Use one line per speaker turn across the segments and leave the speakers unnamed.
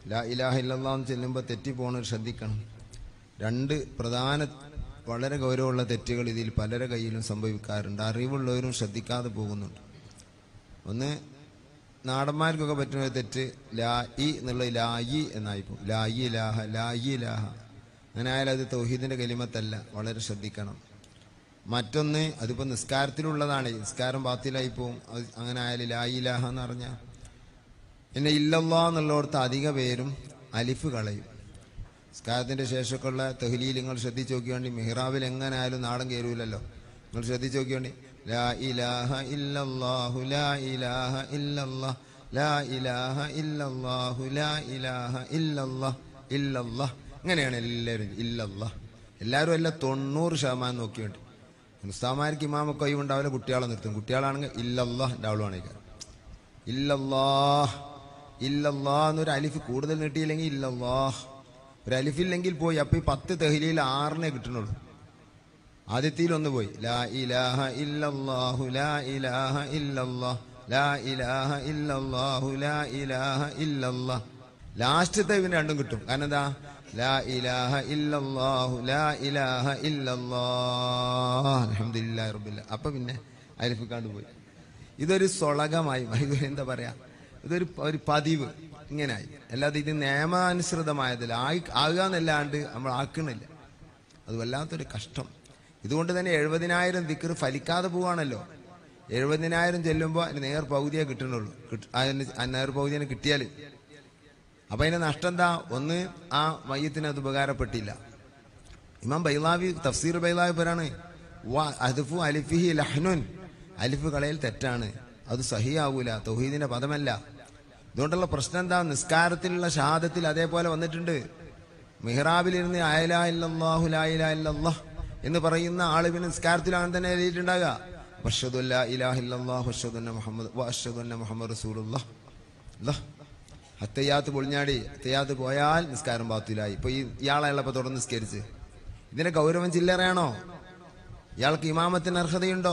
ലാ ഇലാഹ ഇല്ലല്ലാഹ് എന്ന് ചെല്ലുമ്പോൾ തെറ്റിപ്പോണത് ശ്രദ്ധിക്കണം. രണ്ട് പ്രധാന വളരെ ഗൗരവമുള്ള തെറ്റുകൾ ഇതിൽ പലരുടെ കയ്യിലും സംഭവിക്കാറുണ്ട്. അറിവുള്ളവരും ശ്രദ്ധിക്കാതെ പോകുന്നുണ്ട്. ഒന്ന്, നാടന്മാർക്കൊക്കെ പറ്റുന്ന തെറ്റ് ലാ ഇ എന്നുള്ളത് ലായി എന്നായിപ്പോൾ. ലായി ലാഹ ലായി ലാഹ അങ്ങനെ ആയാലും അത് തൗഹീദിന്റെ കലിമത്തല്ല, വളരെ ശ്രദ്ധിക്കണം. മറ്റൊന്ന്, അതിപ്പോൾ നിസ്കാരത്തിലുള്ളതാണ്, നിസ്കാരം ബാത്തിലായി പോവും. അങ്ങനെ ആയാലും ലായി ലാഹ എന്ന് പറഞ്ഞാൽ. പിന്നെ ഇല്ലല്ലാ എന്നുള്ളടത്ത് അധിക പേരും അലിഫ് കളയും. നിസ്കാരത്തിന്റെ ശേഷമൊക്കെ ഉള്ള തഹ്ലീൽ നിങ്ങൾ ശ്രദ്ധിച്ച് നോക്കിയോണ്ടി. മിഹ്റാബിൽ എങ്ങനെ ആയാലും നാടൻ കയറൂലല്ലോ. നിങ്ങൾ ശ്രദ്ധിച്ച് നോക്കിയോണ്ടി. ലാ ഇലാഹ ഇല്ലല്ലാഹു ലാ ഇലാഹ ഇല്ലല്ലാഹ് ലാ ഇലാഹ ഇല്ലല്ലാഹു ലാ ഇലാഹ ഇല്ലല്ലാഹ് ഇല്ലല്ലാഹ് ഇങ്ങനെയാണ് എല്ലാവരും. ഇല്ലല്ലാഹ് എല്ലാവരും എല്ലാം 90% നോക്കിയോണ്ടി. ഉസ്താമാർക്ക് ഇമാമൊക്കെ ഒഴിവുണ്ടാവില്ല, കുട്ടികളെ നിർത്തും. കുട്ടികളാണെങ്കിൽ ഇല്ലല്ലാഹ് ഉണ്ടാവുകയാണെങ്കിൽ ഇല്ലല്ലാഹ് ഇല്ലല്ലാഹ് എന്നൊരു അലിഫ് കൂടുതൽ നീട്ടിയില്ലെങ്കിൽ ഇല്ലല്ലാഹ്. ഒരു അലിഫില്ലെങ്കിൽ പോയി. അപ്പൊ ഈ 10 തഹ്ലീൽ 6 കിട്ടണുള്ളൂ. ആദ്യത്തിൽ ഒന്ന് പോയി. ലാ ഇലാഹ ഇല്ലല്ലാഹു ലാ ഇലാഹ ഇല്ലല്ലാഹ് ലാ ഇലാഹ ഇല്ലല്ലാഹു ലാ ഇലാഹ ഇല്ലല്ലാഹ്. ലാസ്റ്റത്തെ ഇവന് രണ്ടും കിട്ടും. കാരണം എന്താ? ലാ ഇലാഹ ഇല്ലല്ലാഹു ലാ ഇലാഹ ഇല്ലല്ലാഹ് അൽഹംദുലില്ലാഹി റബ്ബിൽ. അപ്പൊ പിന്നെ അലിഫിക്കാണ്ട് പോയി. ഇതൊരു സ്വളകമായി, എന്താ പറയാ, ഇതൊരു പതിവ് ഇങ്ങനായി. അല്ലാതെ ഇത് നിയമാനുസൃതമായതില്ല. ആകുക എന്നല്ലാണ്ട് നമ്മൾ ആക്കണില്ല. അത് വല്ലാത്തൊരു കഷ്ടം. ഇതുകൊണ്ട് തന്നെ 70,000 ദിക്ർ ഫലിക്കാതെ പോവാണല്ലോ. 70,000 ചെല്ലുമ്പോൾ അതിന് നേർ പകുതിയെ കിട്ടണുള്ളൂ. നേർ പകുതിയെ കിട്ടിയാൽ അപ്പൊ അതിന്റെ നഷ്ടം എന്താ? ഒന്ന്, ആ മയ്യത്തിന് അത് ഉപകാരപ്പെട്ടില്ല. ഇമാം ബൈലാവി തഫ്സീർ ബൈലാവി പറയാണ് അദ്ഫു അലിഫിഹി ലഹ്നുൻ, അലിഫ് കളയിൽ തെറ്റാണ്, അത് സഹിയാവൂല, തൗഹീദിന്റെ പദമല്ല. ഇതുകൊണ്ടുള്ള പ്രശ്നം എന്താ? നിസ്കാരത്തിലുള്ള ഷഹാദത്തിൽ അതേപോലെ വന്നിട്ടുണ്ട്. മിഹ്റാബിലിരുന്ന് ലാ ഇലാഹ ഇല്ലല്ലാഹു ലാ ഇലാഹ ഇല്ലല്ലാഹ് എന്ന് പറയുന്ന ആളുകൾ നിസ്കാരത്തിലാണ് തന്നെ എഴുതിയിട്ടുണ്ടാകുക. അഷ്ഹദു അല്ലാ ഇലാഹ ഇല്ലല്ലാഹു അഷ്ഹദു അന്ന മുഹമ്മദ് വ അഷ്ഹദു അന്ന മുഹമ്മദ് റസൂലുള്ളാഹ്. ഹത്തയ്യാത്ത് പൊളിഞ്ഞാടി, ഹത്തയ്യാത്ത് പോയാൽ നിസ്കാരം ബാത്തിലായി. ഇപ്പൊ ഇയാളെയല്ലപ്പോ തുടർന്ന് നിസ്കരിച്ച്. ഇതിന്റെ ഗൗരവം ചില്ലറയാണോ? ഇയാൾക്ക് ഇമാമത്തിന് അർഹതയുണ്ടോ?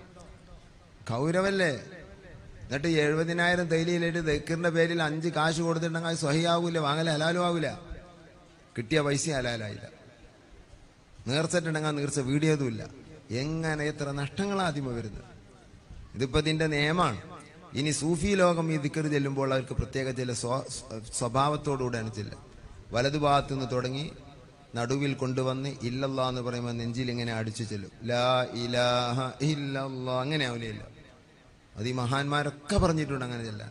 ഗൗരവല്ലേ? എന്നിട്ട് 70,000 തൈലിയിലിട്ട് ദക്കിറിന്റെ പേരിൽ 5 കാശ് കൊടുത്തിട്ടുണ്ടെങ്കിൽ സ്വഹിയാവൂല, വാങ്ങല ഹലാലും ആവൂല. കിട്ടിയ പൈസ ഹലാലായില്ല. നേർച്ചിട്ടുണ്ടെങ്കിൽ നേർച്ച വീടിയതുമില്ല. എങ്ങനെ എത്ര നഷ്ടങ്ങളാദ്യമ വരുന്നത്? ഇതിപ്പോ ഇതിന്റെ നിയമമാണ്. ഇനി സൂഫി ലോകം ഈ ദിക്ർ ചെല്ലുമ്പോൾ അവർക്ക് പ്രത്യേക ചില സ്വഭാവത്തോടുകൂടെയാണ് ചെല്ലുക. വലതുഭാഗത്തു നിന്ന് തുടങ്ങി നടുവിൽ കൊണ്ടുവന്ന് ഇല്ലല്ലാഹ് എന്ന് പറയുമ്പോൾ നെഞ്ചിൽ ഇങ്ങനെ അടിച്ചു ചെല്ലും. ലാ ഇലാഹ ഇല്ലല്ലാഹ് അങ്ങനെ ആവില്ല. അത് ഈ മഹാന്മാരൊക്കെ പറഞ്ഞിട്ടുണ്ട് അങ്ങനെ ചെല്ലാൻ.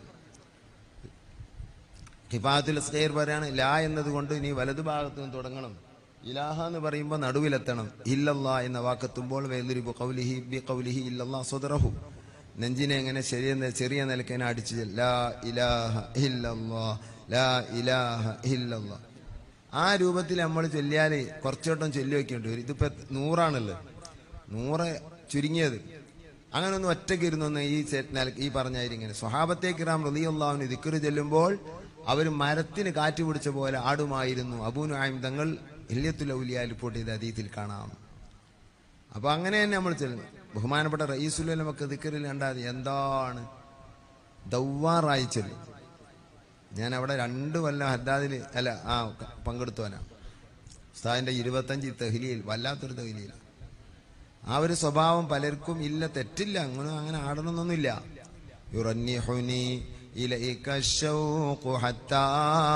ഹിഫാത്തുൽ അസ്ഗൈർ പറയാണ് ലാ എന്നതുകൊണ്ട് ഇനി വലതുഭാഗത്തു നിന്ന് തുടങ്ങണം. ഇലാഹ എന്ന് പറയുമ്പോൾ നടുവിലെത്തണം. ഇല്ലല്ലാഹ് എന്ന വാക്കെത്തുമ്പോൾ വയദ്രിബു ഖൗലിഹി ബി ഖൗലിഹി ഇല്ലല്ലാഹ് സദറഹു, നെഞ്ചിനെ എങ്ങനെ ചെറിയ നിലക്ക് അടിച്ചു ലാ ഇലാഹ ഇല്ലല്ലാഹ് ലാ ഇലാഹ ഇല്ലല്ലാഹ്. ആ രൂപത്തിൽ നമ്മൾ ചൊല്ലിയാൽ കുറച്ചോട്ടം ചൊല്ലി വയ്ക്കേണ്ടി വരും. ഇതിപ്പോ 100 100 ചുരുങ്ങിയത്. അങ്ങനെ ഒന്നും ഒറ്റയ്ക്ക് ഇരുന്നൊന്ന് ഈ പറഞ്ഞായിരിക്കും. സ്വഹാബത്തെ കിറാം റളിയല്ലാഹു ദിക്ർ ചെല്ലുമ്പോൾ അവർ മരത്തിന് കാറ്റ് പിടിച്ച പോലെ ആടുമായിരുന്നു. അബൂ നുഐം തങ്ങൾ ഇല്യത്തുൽ ഔലിയ റിപ്പോർട്ട് ചെയ്ത ഹദീസിൽ കാണാം. അപ്പൊ അങ്ങനെ തന്നെ നമ്മൾ ചെല്ലുന്നു. ബഹുമാനപ്പെട്ട റഈസുൽ ഉലമക്ക് ദിക്റിൽ കണ്ടാൽ എന്താണ് ദവ്വാറായി ചെല്ലും. ഞാൻ അവിടെ 2 കൊല്ലം ഹദ്ദാദിൽ പങ്കെടുത്തവനാ. ഉസ്താദിന്റെ 25 തഹ്ലീൽ, വല്ലാത്തൊരു തഹ്ലീൽ. ആ ഒരു സ്വഭാവം പലർക്കും ഇല്ല, തെറ്റില്ല, അങ്ങനെ ആടണമെന്നൊന്നുമില്ല. യുറന്നിഹുനി ഇലൈക ശൗഖു ഹത്താ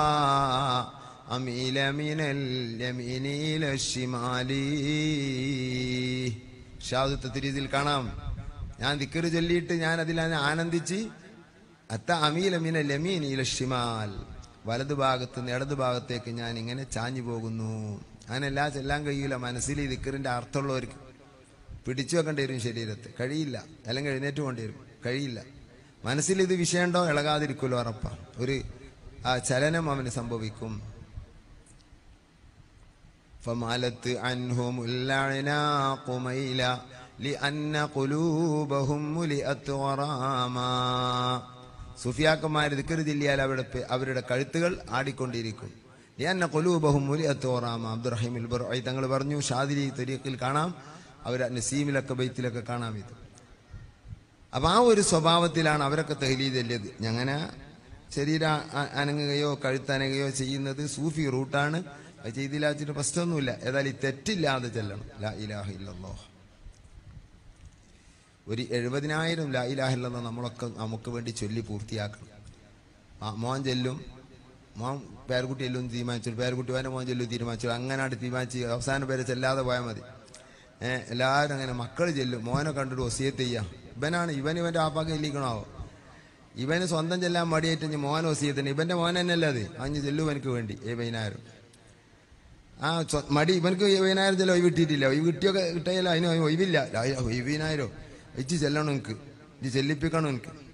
അമീല മിനൽ യമീനി ഇല ശിമാലി. ഷാദുത്ത് തിരീതിൽ കാണാം. ഞാൻ ദിക്ർ ചൊല്ലിയിട്ട് ഞാൻ അതിൽ ആനന്ദിച്ച് അത്ത അമീല മിനൽ യമീനി ഇല ശിമാൽ, വലതു ഭാഗത്ത് നിന്ന് ഇടതു ഭാഗത്തേക്ക് ഞാൻ ഇങ്ങനെ ചാഞ്ഞു പോകുന്നു. അങ്ങനെല്ലാ ചെല്ലാൻ കഴിയില്ല. മനസ്സിൽ ഈ ദിക്റിന്റെ അർത്ഥമുള്ളവർക്ക് പിടിച്ചു വെക്കേണ്ടി വരും. ശരീരത്ത് കഴിയില്ല, അല്ലെങ്കിൽ എഴുന്നേറ്റ് കൊണ്ടി വരും, കഴിയില്ല. മനസ്സിൽ ഇത് വിഷയമുണ്ടോ ഇളകാതിരിക്കുമല്ലോ, ഉറപ്പാ. ഒരു ചലനം അവന് സംഭവിക്കും. ഫമാലത്ത് അൻഹുമുൽ അഅനാഖു മൈല ലിഅന്ന ഖുലൂബഹും മുലിഅത് ഖറാമാ. സുഫിയാക്കന്മാർ ദിക്ർ ചൊല്ലിയാൽ അവരുടെ കഴുത്തുകൾ ആടിക്കൊണ്ടിരിക്കും. ലിഅന്ന ഖുലൂബഹും മുലിഅത് ഖറാമാ. അബ്ദുറഹീം അൽ-ബർഈ തങ്ങൾ പറഞ്ഞു, ഷാദിലി തരീഖിൽ കാണാം, അവർ നസീമിലൊക്കെ ബൈത്തിലൊക്കെ കാണാം ഇത്. അപ്പൊ ആ ഒരു സ്വഭാവത്തിലാണ് അവരൊക്കെ തഹ്ലീൽ ചൊല്ലിയത്. അങ്ങനെ ശരീരം അനങ്ങുകയോ കഴുത്തനങ്ങുകയോ ചെയ്യുന്നത് സൂഫി റൂട്ടാണ്. അത് ചെയ്തില്ലാച്ചിട്ട് പ്രശ്നമൊന്നുമില്ല. ഏതായാലും ഈ തെറ്റില്ലാതെ ചെല്ലണം. ലാ ഇലാഹ ഇല്ലല്ലാഹ്. ഒരു 70,000 ലാ ഇലാഹ ഇല്ലല്ലാഹ് നമ്മളൊക്കെ നമുക്ക് വേണ്ടി ചൊല്ലി പൂർത്തിയാക്കണം. മോൻ ചെല്ലും, മോൻ പേരക്കുട്ടി എല്ലും തീരുമാനിച്ചു, പേരക്കുട്ടി വേറെ മോൻ ചെല്ലും തീരുമാനിച്ചു, അങ്ങനായിട്ട് തീരുമാനിച്ച് അവസാനം പേരെ ചെല്ലാതെ പോയാൽ മതി. എല്ലാവരും അങ്ങനെ മക്കൾ ചെല്ലും. മോനെ കണ്ടിട്ട് വസിയത്ത് ചെയ്യാം. ഇവൻ്റെ ആപ്പാക്ക് ചെല്ലിക്കണാവോ? ഇവന് സ്വന്തം ചെല്ലാൻ മടിയായിട്ട് മോൻ വസിയത്തിന്. ഇവന്റെ മോൻ തന്നെയല്ലേ അത്. അഞ്ഞ് ചെല്ലും എനിക്ക് വേണ്ടി 70,000. മടി ഇവനക്ക് 70,000 ചെല്ലോ കിട്ടിയിട്ടില്ല. ഈ കിട്ടിയൊക്കെ കിട്ടിയല്ലോ, അതിന് ഒഴിവില്ല. 70,000 ഇച്ച് ചെല്ലണം എനിക്ക്, ഇത് ചെല്ലിപ്പിക്കണം എനിക്ക്.